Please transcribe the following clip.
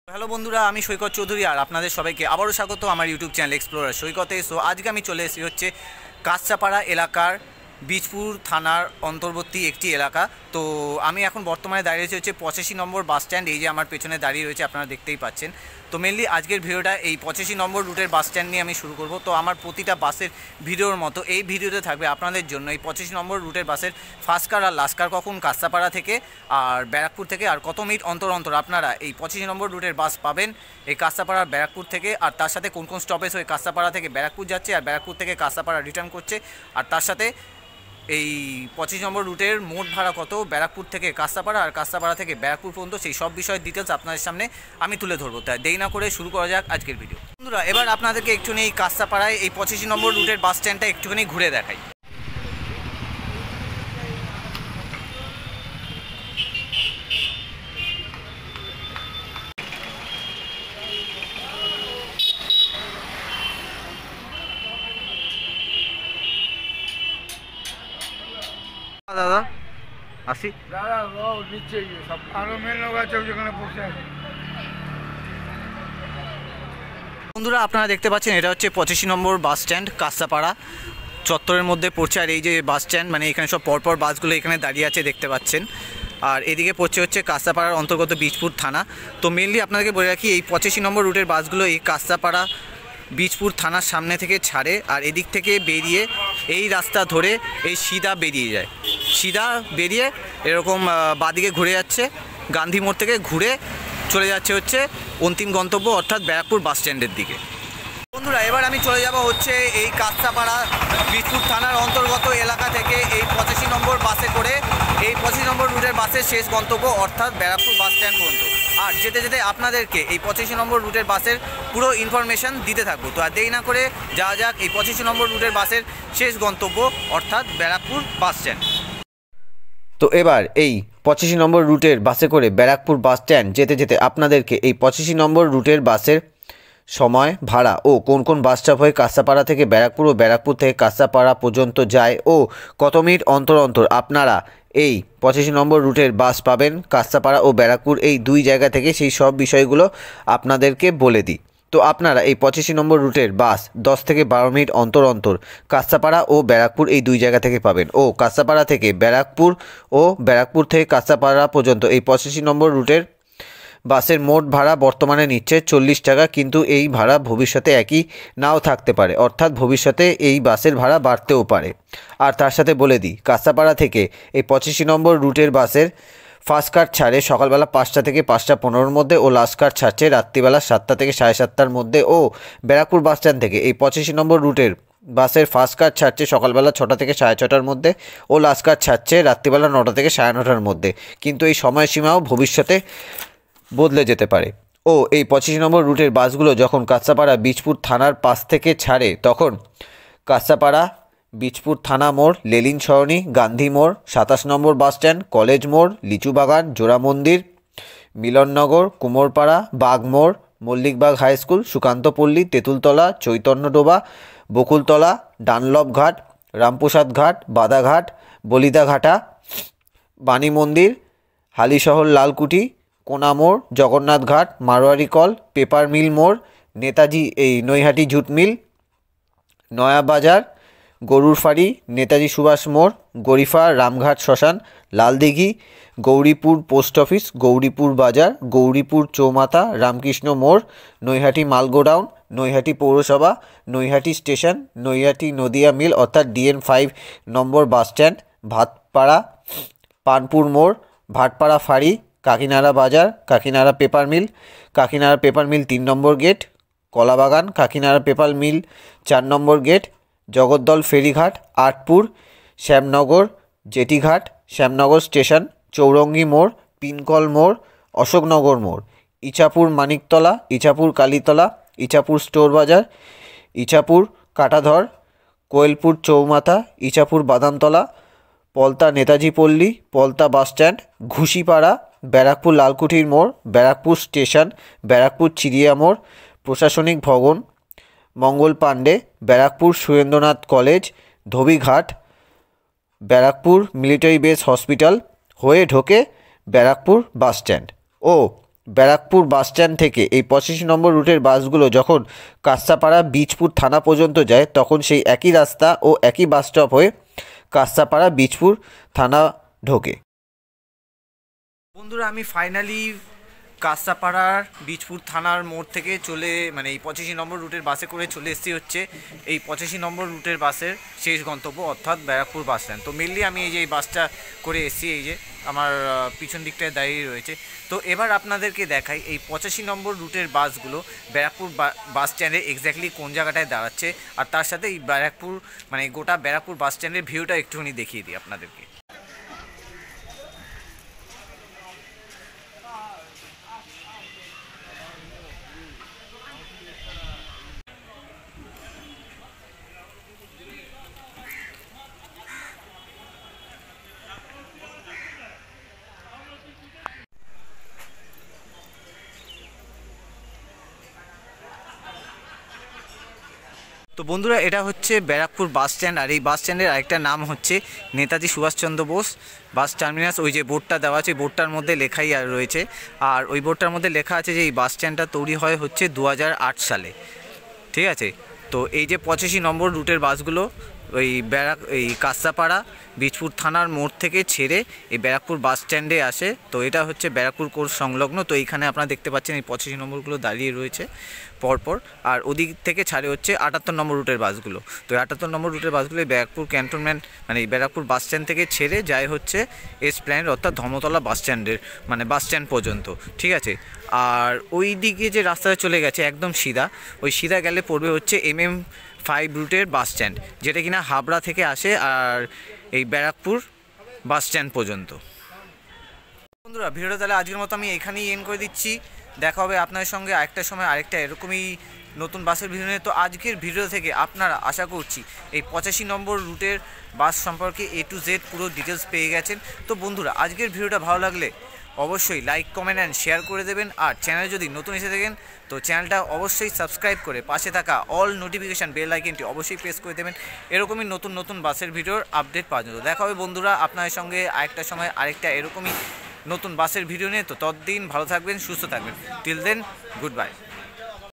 Hello বন্ধুরা, আমি সৈকত চৌধুরী আর আপনাদের সবাইকে আবারও স্বাগত আমার ইউটিউব চ্যানেল এক্সপ্লোরার সৈকতে। সো আজকে আমি চলে এসেছি হচ্ছে কাঁচরাপাড়া এলাকার বীজপুর থানার অন্তর্বর্তী একটি এলাকা। তো আমি এখন বর্তমানে দাঁড়িয়ে রয়েছে হচ্ছে 85 নম্বর বাস স্ট্যান্ড। এই যে আমার পেছনে দাঁড়িয়ে রয়েছে, আপনারা দেখতেই পাচ্ছেন। তো মেনলি আজকের ভিডিওটা এই 85 নম্বর রুটের বাস স্ট্যান্ড নিয়ে আমি শুরু করব। তো আমার প্রতিটা বাসের ভিডিওর মতো এই ভিডিওতে থাকবে আপনাদের জন্য এই 85 নম্বর রুটের বাসের ফার্স্ট কার আর লাস্ট কার কখন কাঁচরাপাড়া থেকে আর ব্যারাকপুর থেকে আর কত মিনিট অন্তর অন্তর আপনারা এই 85 নম্বর রুটের বাস পাবেন এই কাঁচরাপাড়া আর ব্যারাকপুর থেকে, আর তার সাথে কোন কোন স্টপেজ হয়ে কাঁচরাপাড়া থেকে ব্যারাকপুর যাচ্ছে আর ব্যারাকপুর থেকে কাঁচরাপাড়া রিটার্ন করছে, আর তার সাথে এই 25 নম্বর রুটের মোট ভাড়া কত ব্যারাকপুর থেকে কাঁচরাপাড়া আর কাঁচরাপাড়া থেকে ব্যারাকপুর পর্যন্ত, সেই সব বিষয়ের ডিটেলস আপনাদের সামনে আমি তুলে ধরবো। তাই দেরি না করে শুরু করা যাক আজকের ভিডিও। বন্ধুরা, এবার আপনাদেরকে একটুখানি এই কাঁচরাপাড়ায় এই 85 নম্বর রুটের বাস স্ট্যান্ডটা একটুখানি ঘুরে দেখাই। দাদা আসি, দাদা ও নিচে গিয়ে সব আরো মেন লোক আছে ওখানে বসে আছে। বন্ধুরা, আপনারা দেখতে পাচ্ছেন এটা হচ্ছে 85 নম্বর বাস স্ট্যান্ড কাঁচরাপাড়া চত্বরের মধ্যে পড়ছে। আর এই যে বাস স্ট্যান্ড মানে এখানে সব পরপর বাসগুলো এখানে দাঁড়িয়ে আছে দেখতে পাচ্ছেন। আর এদিকে পড়ছে হচ্ছে কাঁচরাপাড়ার অন্তর্গত বীজপুর থানা। তো মেনলি আপনাদেরকে বলে রাখি এই 85 নম্বর রুটের বাসগুলো এই কাঁচরাপাড়া বীজপুর থানার সামনে থেকে ছাড়ে, আর এদিক থেকে বেরিয়ে এই রাস্তা ধরে এই সিধা বেরিয়ে যায়, সিধা বেরিয়ে এরকম বাদিকে ঘুরে যাচ্ছে, গান্ধী মোড় থেকে ঘুরে চলে যাচ্ছে হচ্ছে অন্তিম গন্তব্য অর্থাৎ ব্যারাকপুর বাস স্ট্যান্ডের দিকে। বন্ধুরা, এবার আমি চলে যাব হচ্ছে এই কাঁচরাপাড়া বীজপুর থানার অন্তর্গত এলাকা থেকে এই 85 নম্বর বাসে করে এই 85 নম্বর রুটের বাসের শেষ গন্তব্য অর্থাৎ ব্যারাকপুর বাস স্ট্যান্ড পর্যন্ত। আর যেতে যেতে আপনাদেরকে এই 85 নম্বর রুটের বাসের পুরো ইনফরমেশান দিতে থাকবো। তো আর দেরি না করে যাওয়া যাক এই 85 নম্বর রুটের বাসের শেষ গন্তব্য অর্থাৎ ব্যারাকপুর বাস স্ট্যান্ড। তো এবার এই 85 নম্বর রুটের বাসে করে ব্যারাকপুর বাস স্ট্যান্ড যেতে যেতে আপনাদেরকে এই 85 নম্বর রুটের বাসের সময়, ভাড়া ও কোন কোন বাস স্টপ হয়ে কাঁচরাপাড়া থেকে ব্যারাকপুর ও ব্যারাকপুর থেকে কাঁচরাপাড়া পর্যন্ত যায় ও কত মিনিট অন্তর অন্তর আপনারা এই 85 নম্বর রুটের বাস পাবেন কাঁচরাপাড়া ও ব্যারাকপুর এই দুই জায়গা থেকে, সেই সব বিষয়গুলো আপনাদেরকে বলে দিই। তো আপনারা এই 85 নম্বর রুটের বাস 10 থেকে 12 মিনিট অন্তর অন্তর কাঁচরাপাড়া ও ব্যারাকপুর এই দুই জায়গা থেকে পাবেন ও কাঁচরাপাড়া থেকে ব্যারাকপুর ও ব্যারাকপুর থেকে কাঁচরাপাড়া পর্যন্ত এই 85 নম্বর রুটের বাসের মোট ভাড়া বর্তমানে নিচ্ছে 40 টাকা, কিন্তু এই ভাড়া ভবিষ্যতে একই নাও থাকতে পারে, অর্থাৎ ভবিষ্যতে এই বাসের ভাড়া বাড়তেও পারে। আর তার সাথে বলে দিই কাঁচরাপাড়া থেকে এই 85 নম্বর রুটের বাসের ফার্স্ট কার ছাড়ে সকালবেলা 5টা থেকে 5টা 15-র মধ্যে ও লাস্ট কার ছাড়ছে রাত্রিবেলা 7টা থেকে 7:30টার মধ্যে ও ব্যারাকপুর বাস স্ট্যান্ড থেকে এই 85 নম্বর রুটের বাসের ফার্স্ট কার ছাড়ছে সকালবেলা 6টা থেকে 6:30টার মধ্যে ও লাস্ট কার ছাড়ছে রাত্রিবেলা 9টা থেকে 9:30টার মধ্যে, কিন্তু এই সময়সীমাও ভবিষ্যতে বদলে যেতে পারে। ও এই 85 নম্বর রুটের বাসগুলো যখন কাঁচরাপাড়া বীজপুর থানার পাশ থেকে ছাড়ে তখন কাঁচরাপাড়া বীজপুর থানা মোড়, লেলিন সরণি, গান্ধী মোড়, 27 নম্বর বাস স্ট্যান্ড, কলেজ মোড়, Lichubagan, Jora Mandir, Milannagar, Kumorpara, Bagmore, Mallikbag high school, Sukantapalli, Tentultala, Chaitanyadoba, Bakultala, Dunlop ghat, Ramprasad ঘাট, বাদাঘাট, বলিদাঘাটা, বাণী মন্দির, হালিশহর লালকুঠি, কোনামোড়, জগন্নাথ ঘাট, মারোয়ারি কল, পেপার মিল মোড়, নেতাজি নৈহাটি জুট মিল, নয়াবাজার, গরুর ফাড়ি, নেতাজি সুভাষ মোড়, গরিফা, রামঘাট শ্মশান, লালদিঘি, গৌরীপুর পোস্ট অফিস, গৌরীপুর বাজার, গৌরীপুর চৌমাথা, রামকৃষ্ণ মোড়, নৈহাটি মাল গোডাউন, নৈহাটি পৌরসভা, নৈহাটি স্টেশন, নৈহাটি নদিয়া মিল অর্থাৎ DN5 নম্বর বাস স্ট্যান্ড, ভাতপাড়া, পানপুর মোড়, ভাটপাড়া ফাঁড়ি, কাকিনাড়া বাজার, Kakinara paper mill, Kakinara paper mill 3 number gate, Kalabagan, Kakinara paper mill 4 number gate, Jagaddal ফেরিঘাট, আটপুর, শ্যামনগর জেটিঘাট, শ্যামনগর স্টেশন, চৌরঙ্গি মোড়, পিনকল মোড়, অশোকনগর মোড়, ইছাপুর মানিকতলা, ইছাপুর কালীতলা, ইছাপুর স্টোর বাজার, ইছাপুর কাটাধর, কোয়েলপুর চৌমাথা, ইছাপুর বাদামতলা, পলতা নেতাজি পল্লী, পলতা বাস স্ট্যান্ড, ঘুষিপাড়া, ব্যারাকপুর লালকুঠির মোড়, ব্যারাকপুর স্টেশন, ব্যারাকপুর চিড়িয়া মোড়, প্রশাসনিক ভবন, মঙ্গল পাণ্ডে, ব্যারাকপুর সুরেন্দ্রনাথ কলেজ, ধোবিঘাট, ব্যারাকপুর মিলিটারি বেস হসপিটাল হয়ে ঢোকে ব্যারাকপুর বাস স্ট্যান্ড ও ব্যারাকপুর বাসস্ট্যান্ড থেকে এই 85 নম্বর রুটের বাসগুলো যখন কাঁচরাপাড়া বীজপুর থানা পর্যন্ত যায় তখন সেই একই রাস্তা ও একই বাস স্টপ হয়ে কাঁচরাপাড়া বীজপুর থানা ঢোকে। বন্ধুরা আমি ফাইনালি কাঁচরাপাড়ার বীজপুর থানার মোড় থেকে মানে এই 85 নম্বর রুটের বাসে করে চলে এসেছি হচ্ছে এই 85 নম্বর রুটের বাসের শেষ গন্তব্য অর্থাৎ ব্যারাকপুর বাস স্ট্যান্ড। তো মেনলি আমি এই যে এই বাসটা করে এসেছি, এই যে আমার পিছন দিকটায় দাঁড়িয়ে রয়েছে। তো এবার আপনাদেরকে দেখাই এই 85 নম্বর রুটের বাসগুলো ব্যারাকপুর বাস স্ট্যান্ডে এক্স্যাক্টলি কোন জায়গাটায় দাঁড়াচ্ছে, আর তার সাথে এই ব্যারাকপুর মানে গোটা ব্যারাকপুর বাস স্ট্যান্ডের ভিউটা একটুখানি দেখিয়ে দিই আপনাদেরকে। তো বন্ধুরা এটা হচ্ছে ব্যারাকপুর বাস স্ট্যান্ড, আর এই বাস স্ট্যান্ডের আরেকটা নাম হচ্ছে নেতাজি সুভাষচন্দ্র বোস বাস টার্মিনাস। ওই যে বোর্ডটা দেওয়া আছে, বোর্ডটার মধ্যে লেখাই আর রয়েছে, আর ওই বোর্ডটার মধ্যে লেখা আছে যে এই বাস স্ট্যান্ডটা তৈরি হয় হচ্ছে 2008 সালে। ঠিক আছে, তো এই যে 85 নম্বর রুটের বাসগুলো এই কাঁচরাপাড়া বীজপুর থানার মোড় থেকে ছেড়ে এই ব্যারাকপুর বাস স্ট্যান্ডে আসে। তো এটা হচ্ছে ব্যারাকপুর কোর্স সংলগ্ন। তো এইখানে আপনারা দেখতে পাচ্ছেন এই 85 নম্বরগুলো দাঁড়িয়ে রয়েছে পরপর, আর ওদিক থেকে ছাড়ে হচ্ছে 78 নম্বর রুটের বাসগুলো। তো 78 নম্বর রুটের বাসগুলো ব্যারাকপুর ক্যান্টনমেন্ট মানে ব্যারাকপুর বাস স্ট্যান্ড থেকে ছেড়ে যায় হচ্ছে এসপ্ল্যানেড অর্থাৎ ধর্মতলা বাস স্ট্যান্ডের মানে বাস স্ট্যান্ড পর্যন্ত। ঠিক আছে, আর ওই দিকে যে রাস্তাটা চলে গেছে একদম সিধা, ওই সিধা গেলে পড়বে হচ্ছে MM5 রুটের বাস স্ট্যান্ড, যেটা কিনা হাবড়া থেকে আসে আর এই ব্যারাকপুর বাস স্ট্যান্ড পর্যন্ত। বন্ধুরা ভিডিওটা তাহলে আজকের মতো আমি এখানেই এন্ড করে দিচ্ছি। দেখা হবে আপনাদের সঙ্গে আরেকটা সময় আরেকটা এরকমই নতুন বাসের ভিডিও নিয়ে। তো আজকের ভিডিও থেকে আপনারা আশা করছি এই 85 নম্বর রুটের বাস সম্পর্কে A to Z পুরো ডিটেলস পেয়ে গেছেন। তো বন্ধুরা আজকের ভিডিওটা ভালো লাগলে অবশ্যই লাইক কমেন্ট অ্যান্ড শেয়ার করে দেবেন, আর চ্যানেলে যদি নতুন এসে থাকেন তো চ্যানেলটা অবশ্যই সাবস্ক্রাইব করে পাশে থাকা অল নোটিফিকেশান বেল আইকনটি অবশ্যই প্রেস করে দেবেন এরকমই নতুন নতুন বাসের ভিডিওর আপডেট পাওয়ার জন্য। দেখা হবে বন্ধুরা আপনাদের সঙ্গে আরেকটা সময় আরেকটা এরকমই নতুন বাসের ভিডিও নিয়ে। তো ততদিন ভালো থাকবেন, সুস্থ থাকবেন। Till then good bye.